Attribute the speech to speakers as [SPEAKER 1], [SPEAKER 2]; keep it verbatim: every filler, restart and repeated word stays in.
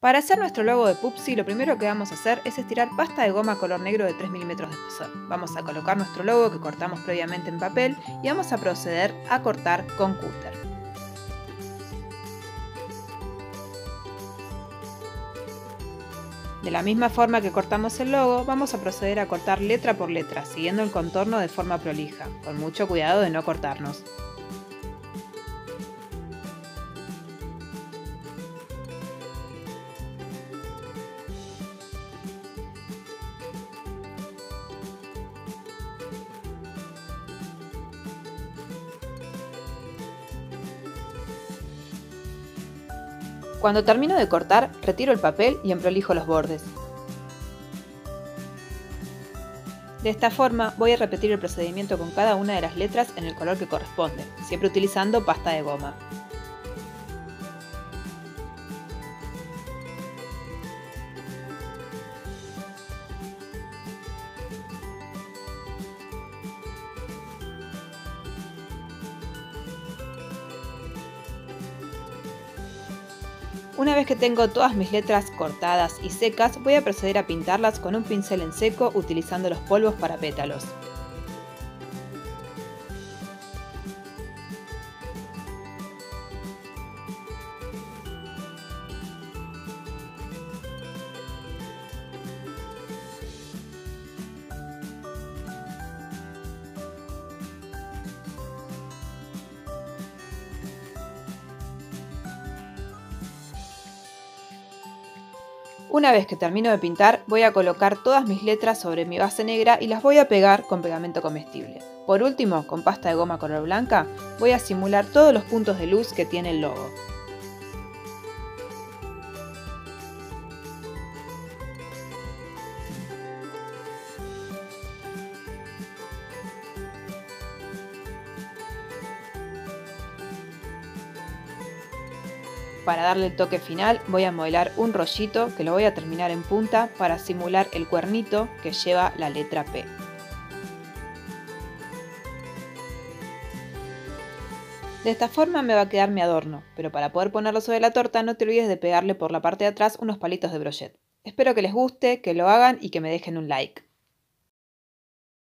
[SPEAKER 1] Para hacer nuestro logo de Pupsi, lo primero que vamos a hacer es estirar pasta de goma color negro de tres milímetros de espesor. Vamos a colocar nuestro logo que cortamos previamente en papel y vamos a proceder a cortar con cúter. De la misma forma que cortamos el logo, vamos a proceder a cortar letra por letra, siguiendo el contorno de forma prolija, con mucho cuidado de no cortarnos. Cuando termino de cortar, retiro el papel y emprolijo los bordes. De esta forma voy a repetir el procedimiento con cada una de las letras en el color que corresponde, siempre utilizando pasta de goma. Una vez que tengo todas mis letras cortadas y secas, voy a proceder a pintarlas con un pincel en seco utilizando los polvos para pétalos. Una vez que termino de pintar, voy a colocar todas mis letras sobre mi base negra y las voy a pegar con pegamento comestible. Por último, con pasta de goma color blanca, voy a simular todos los puntos de luz que tiene el logo. Para darle el toque final voy a modelar un rollito que lo voy a terminar en punta para simular el cuernito que lleva la letra P. De esta forma me va a quedar mi adorno, pero para poder ponerlo sobre la torta no te olvides de pegarle por la parte de atrás unos palitos de brochet. Espero que les guste, que lo hagan y que me dejen un like.